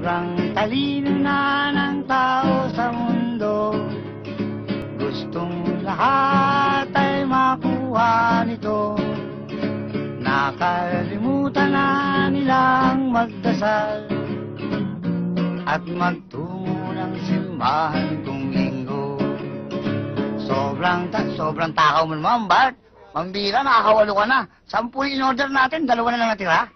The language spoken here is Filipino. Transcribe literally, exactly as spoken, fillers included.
Sobrang talino na ng tao sa mundo, gustong lahat ay makuha nito. Nakalimutan na nilang magdasal at magtungo ng simbahan kung linggo. Sobrang, ta sobrang takaw mo naman, Bart. Mambira, nakakawalo ka na. Sampu in order natin, dalawa na lang natira.